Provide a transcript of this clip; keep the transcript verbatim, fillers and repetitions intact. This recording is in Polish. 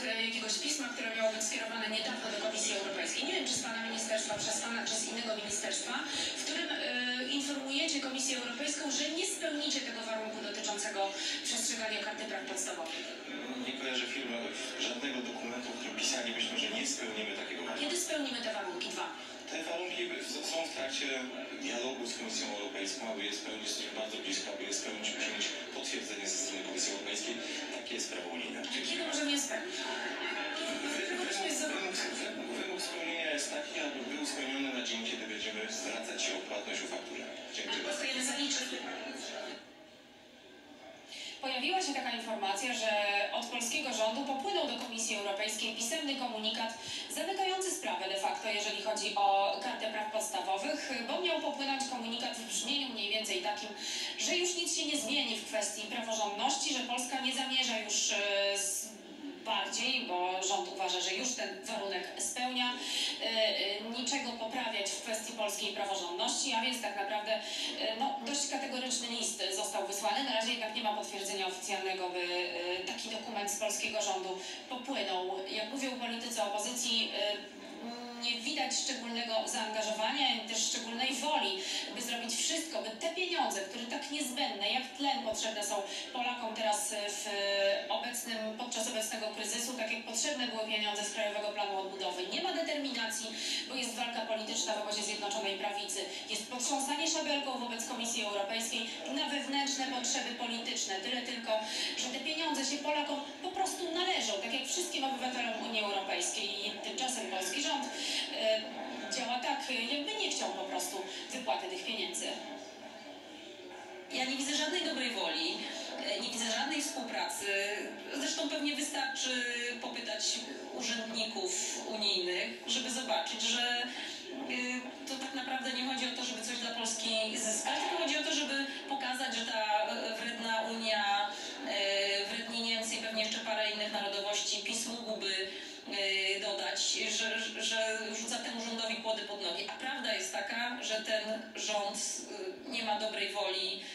jakiegoś pisma, które miało być skierowane niedawno do Komisji Europejskiej. Nie wiem, czy z pana ministerstwa, przez pana, czy z innego ministerstwa, w którym y, informujecie Komisję Europejską, że nie spełnicie tego warunku dotyczącego przestrzegania Karty Praw Podstawowych. Nie kojarzę firmy żadnego dokumentu, w którym pisalibyśmy, że nie spełnimy takiego warunku. Kiedy spełnimy te warunki? Dwa. Te warunki są w trakcie dialogu z Komisją Europejską, aby je spełnić, jesteśmy bardzo blisko, aby je spełnić, musimy mieć potwierdzenie ze strony Komisji Europejskiej. Takie jest prawo unijne. Kiedy możemy je spełnić? Wymóg, wymóg spełnienia jest taki, aby był spełniony na dzień, kiedy będziemy zwracać się o płatność o fakturę. Dziękuję. Głosujemy za niczym. Pojawiła się taka informacja, że od polskiego rządu popłynął do Komisji Europejskiej pisemny komunikat zamykający sprawę de facto, jeżeli chodzi o Kartę Praw Podstawowych, bo miał popłynąć komunikat w brzmieniu mniej więcej takim, że już nic się nie zmieni w kwestii praworządności, że Polska nie zamierza już bardziej, bo rząd uważa, że już ten warunek spełnia, yy, niczego poprawiać w kwestii polskiej praworządności, a więc tak naprawdę yy, no, dość kategoryczny list został wysłany. Na razie jednak nie ma potwierdzenia oficjalnego, by yy, taki dokument z polskiego rządu popłynął. Jak mówią politycy opozycji, yy, nie widać szczególnego zaangażowania i też szczególnej woli, by zrobić wszystko, by te pieniądze, które tak niezbędne, jak tlen potrzebne są Polakom teraz w obecnym, podczas obecnego kryzysu, tak jak potrzebne były pieniądze z Krajowego Planu Odbudowy. Nie ma determinacji, bo jest walka polityczna w obozie Zjednoczonej Prawicy. Jest potrząsanie szabelką wobec Komisji Europejskiej na wewnętrzne potrzeby polityczne. Tyle tylko, że te pieniądze się Polakom po prostu należą, tak jak wszystkim obywatelom Unii Europejskiej. I tymczasem polski rząd e, działa tak, jakby nie chciał po prostu wypłaty tych pieniędzy. Ja nie widzę żadnej dobrej woli, nie widzę żadnej współpracy. Zresztą pewnie wystarczy popytać urzędników unijnych, żeby zobaczyć, że to tak naprawdę nie chodzi o to, żeby coś dla Polski zyskać, tylko chodzi o to, żeby pokazać, że ta wredna Unia, wredni Niemcy i pewnie jeszcze parę innych narodowości PiS mógłby dodać, że, że rzuca temu rządowi kłody pod nogi. A prawda jest taka, że ten rząd nie ma dobrej woli